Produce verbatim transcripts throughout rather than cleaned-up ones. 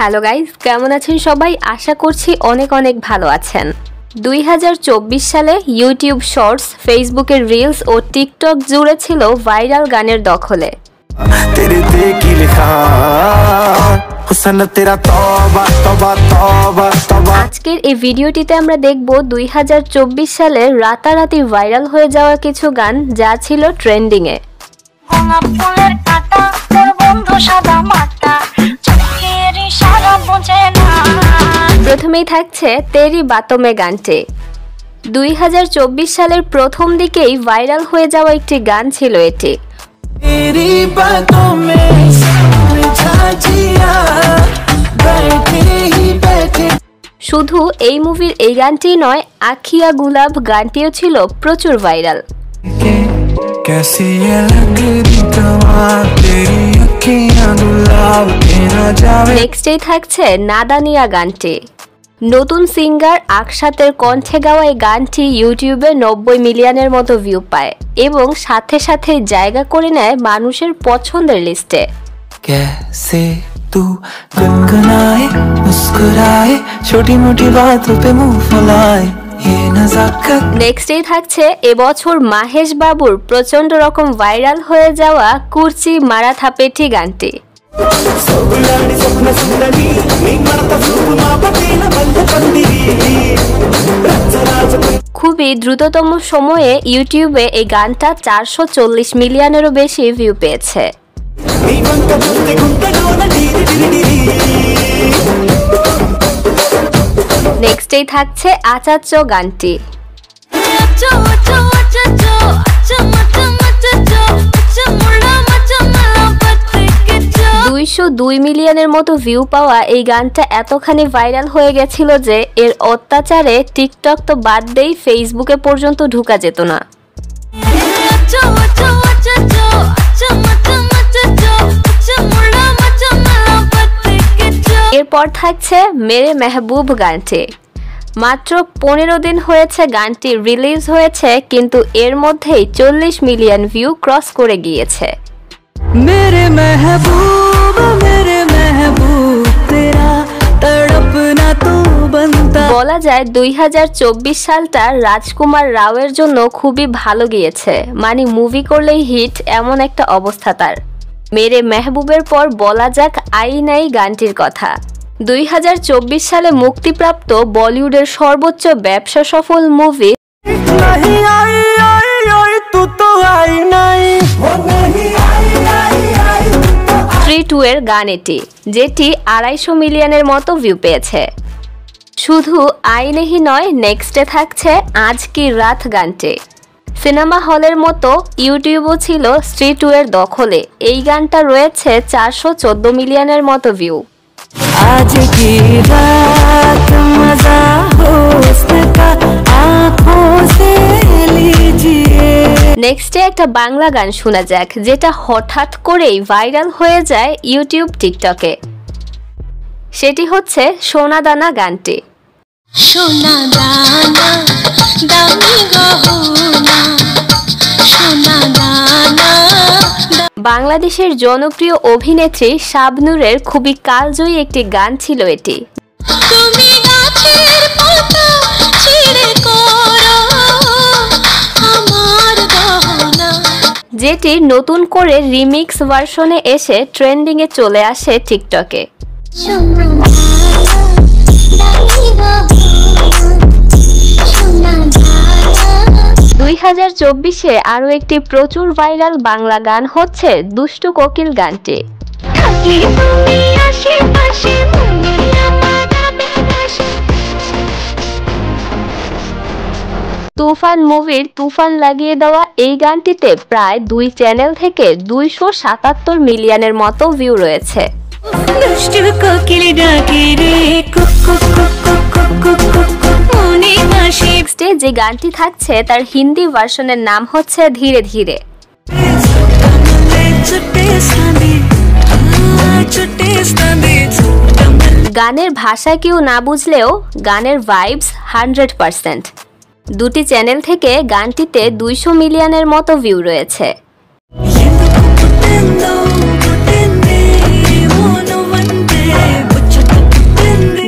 Hello guys, কেমন আছেন সবাই? আশা করছি অনেক অনেক ভালো আছেন। দুই হাজার চব্বিশ সালে ইউটিউব শর্টস, ফেসবুকের রিলস ও টিকটক জুড়ে ছিল ভাইরাল গানের দখলে। আজকের এই ভিডিওটিতে আমরা দেখব দুই হাজার চব্বিশ সালে রাতারাতি ভাইরাল হয়ে যাওয়া কিছু গান যা ছিল ট্রেন্ডিং এ। প্রথমেই থাকছে তেরি বাতমে গানটি। দুই হাজার চব্বিশ সালের প্রথম দিকেই ভাইরাল হয়ে যাওয়া একটি গান ছিল এটি। শুধু এই মুভির এই গানটি নয়, আখিয়া গুলাব গানটিও ছিল প্রচুর ভাইরাল। নেক্সটেই থাকছে নাদানিয়া গানটি। নতুন সিঙ্গার আকসাতের কণ্ঠে গাওয়া এই গানটি ইউটিউবে নব্বই মিলিয়নের মতো ভিউ পায় এবং সাথে সাথে জায়গা করে নেয় মানুষের পছন্দের লিস্টে। कैसे तू गुनगुनाए मुस्कुराए छोटी मोटी बातों पे मुंह फुलाए ये नजाकत। নেক্সটেই থাকছে এবছর মাহেশ বাবুর প্রচন্ড রকম ভাইরাল হয়ে যাওয়া কুর্চি মারাথা পেটি গানটি। খুবই দ্রুততম সময়ে ইউটিউবে এই গানটা চারশো চল্লিশ মিলিয়নেরও বেশি ভিউ পেয়েছে। নেক্সটেই থাকছে আচাচ্চ গানটি। দুইশো দুই মিলিয়নের মতো ভিউ পাওয়া এই গানটা এতখানি ভাইরাল হয়ে গেছিল যে এর অত্যাচারে টিকটক তো বাদ দেই, ফেসবুকে পর্যন্ত ঢুকা যেত না। এরপর থাকছে মেরে মেহবুব গানটি। মাত্র পনেরো দিন হয়েছে গানটি রিলিজ হয়েছে, কিন্তু এর মধ্যেই চল্লিশ মিলিয়ন ভিউ ক্রস করে গিয়েছে। मेरे महबूब मेरे महबूब तेरा तड़पना तो बनता। বলা যায় দুই হাজার চব্বিশ সালটা রাজকুমার রাওয়ের জন্য খুবই ভালো গিয়েছে, মানে মুভি করলেই হিট এমন একটা অবস্থা তার। মেরে মেহবুবের পর বলা যাক আই নাই গানটির কথা। দুই হাজার চব্বিশ সালে মুক্তিপ্রাপ্ত বলিউডের সর্বোচ্চ ব্যবসা সফল মুভি থ্রি টু এর গান এটি, যেটি আড়াইশো মিলিয়নের মতো ভিউ পেয়েছে। শুধু আই নেহি নয়, নেক্সটে থাকছে আজ কি রাত গানটি। সিনেমা হলের মতো ইউটিউবও ছিল থ্রি টু এর দখলে। এই গানটা রয়েছে চারশো চোদ্দ মিলিয়নের মতো ভিউ। आज की रात मजा हुस्न का आँखों से लीजिए। নেক্সটে একটা বাংলা গান শোনা যাক, যেটা হঠাৎ করেই ভাইরাল হয়ে যায় ইউটিউব টিকটকে। সেটি হচ্ছে সোনা দানা গানটি। সোনা দানা দামি গহনা সোনা দানা। বাংলাদেশের জনপ্রিয় অভিনেত্রী শাবনূরের খুবই কালজয়ী একটি গান ছিল এটি। তুমি গাছের পাতা ছিঁড়ে করো আমার গহনা, যেটি নতুন করে রিমিক্স ভার্সনে এসে ট্রেন্ডিং এ চলে আসে টিকটকে। সোনা দামি গহনা সোনা দানা। দুই হাজার চব্বিশে আরো একটি প্রচুর ভাইরাল বাংলা গান হচ্ছে দুষ্টু কোকিল গানটি। তুফান মুভির তুফান লাগিয়ে দেওয়া এই গানটিতে প্রায় দুই চ্যানেল থেকে দুইশো সাতাত্তর মিলিয়নের মতো ভিউ রয়েছে। দুষ্টু কোকিল ডাকে রে কুকু কুকু কুকু কুকু মনে হাসি। নেক্সটে যে গানটি থাকছে তার হিন্দি ভার্সনের নাম হচ্ছে ধীরে ধীরে। গানের ভাষা কেউ না বুঝলেও গানের ভাইবস হান্ড্রেড পার্সেন্ট। দুটি চ্যানেল থেকে গানটিতে দুইশো মিলিয়নের মতো ভিউ রয়েছে।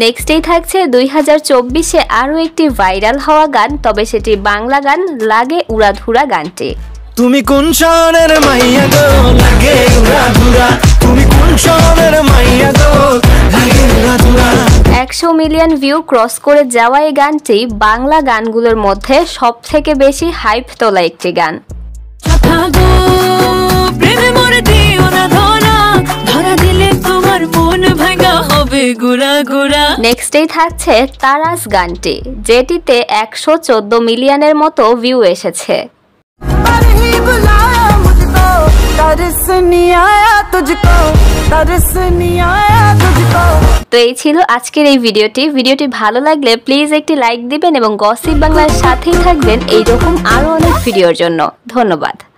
নেক্সটেই থাকছে দুই হাজার চব্বিশে আরও একটি ভাইরাল হওয়া গান, তবে সেটি বাংলা গান লাগে উড়াধুরা গানটি। তুমি কোন শহরের মাইয়া গো লাগে উড়াধুরা, তুমি কোন শহরের মাইয়া গো লাগে উড়াধুরা। একশো মিলিয়ন ভিউ ক্রস করে যাওয়া এই গানটি বাংলা গানগুলোর মধ্যে সব থেকে বেশি হাইপ তোলা একটি গান। নেক্সটেই থাকছে তারাস গানটি, যেটিতে একশো চোদ্দ মিলিয়নের মতো ভিউ এসেছে। তো এই ছিল আজকের এই ভিডিওটি। ভিডিওটি ভালো লাগলে প্লিজ একটি লাইক দিবেন এবং গসিপ বাংলার সাথেই থাকবেন এইরকম আরো অনেক ভিডিওর জন্য। ধন্যবাদ।